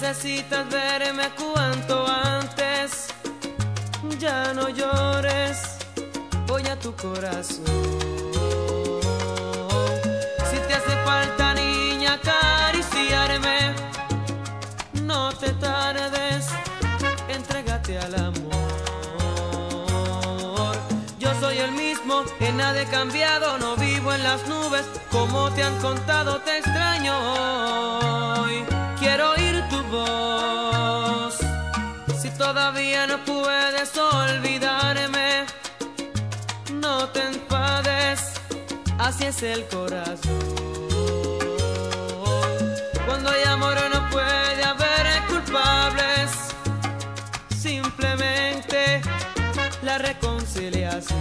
necesitas verme cuanto antes. Ya no llores, voy a tu corazón. Si te hace falta, niña, acariciarme, no te tardes, entrégate al amor. Yo soy el mismo, en nada he cambiado, no vivo en las nubes, como te han contado, te extraño hoy. Quiero oír tu voz, si todavía no puedes olvidarme, no te enfades, así es el corazón. Cuando hay amor no puede haber culpables, simplemente la reconciliación.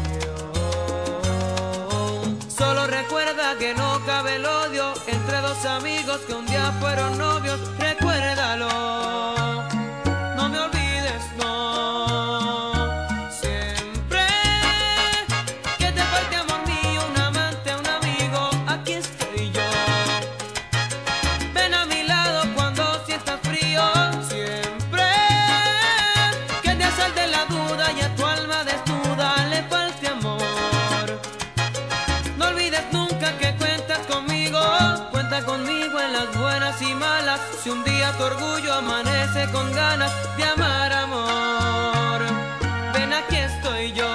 Solo recuerda que no cabe el odio entre dos amigos que un día fueron novios. Recuérdalo, no me olvides, no. Siempre que te falte amor mío, un amante, un amigo, aquí estoy yo. Ven a mi lado cuando sientas frío. Siempre que te asalte la duda y a tu alma desnuda le falte amor, no olvides nunca que cuentas conmigo. Cuenta conmigo en las buenas y malas. Si un día tu orgullo amanece con ganas de amar, amor, ven, aquí estoy yo.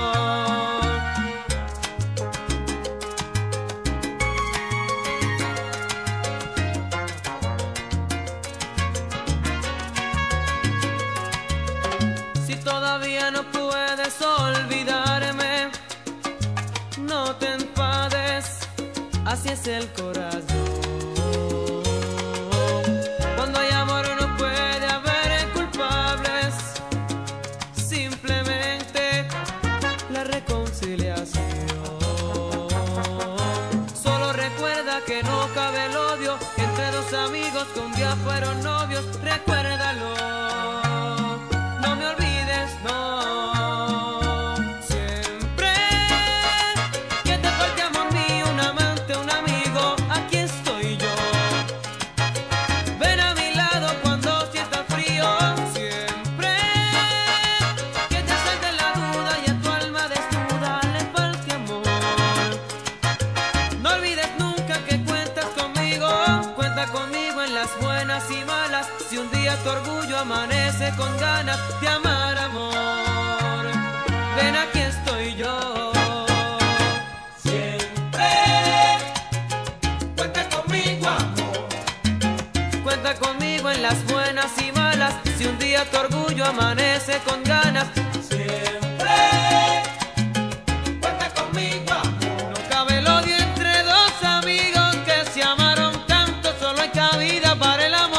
Si todavía no puedes olvidarme, no te enfades, así es el corazón. Cuando hay amor no puede haber culpables, simplemente la reconciliación. Solo recuerda que no cabe el odio entre dos amigos que un día fueron novios. Recuérdalo, no me olvides, no. Siempre que te falte amor mío, un amante, un amigo, aquí estoy yo. Ven a mi lado cuando sientas frío. Siempre que te asalte la duda y a tu alma desnuda le falte amor, no olvides nunca que cuentas conmigo. Cuenta conmigo en las buenas y malas. Si un día tu orgullo amanece con ganas de amar, amor, ven, aquí estoy yo. Siempre cuenta conmigo, amor. Cuenta conmigo en las buenas y malas. Si un día tu orgullo amanece con ganas, siempre cuenta conmigo, amor. No cabe el odio entre dos amigos que se amaron tanto, solo hay cabida para el amor.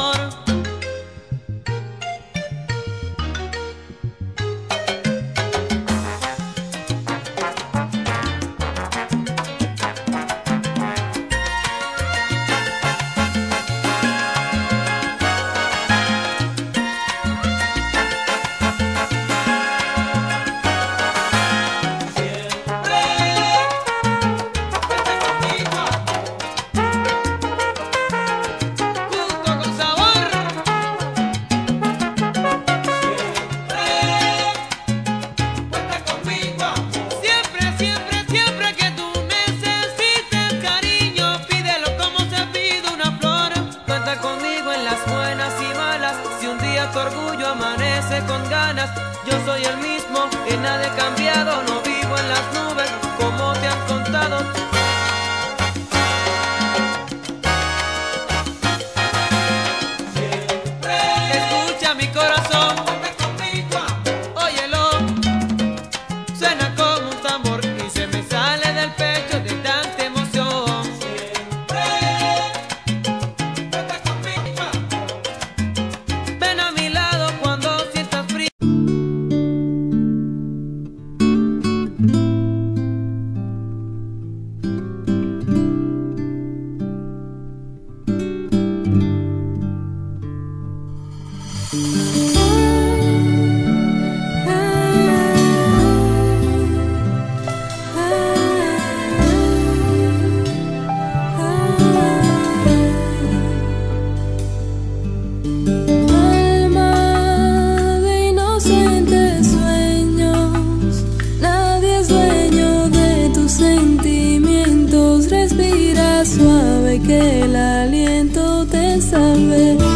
Tu orgullo amanece con ganas. Yo soy el mismo, en nada he cambiado, no vivo en las nubes, como te han contado. Siempre escucha mi corazón, cuenta conmigo, óyelo, suena como un tambor y se me sale del pecho de tanta emoción. Siempre cuenta conmigo, ven a mi lado cuando sientas frío. que el aliento te salve.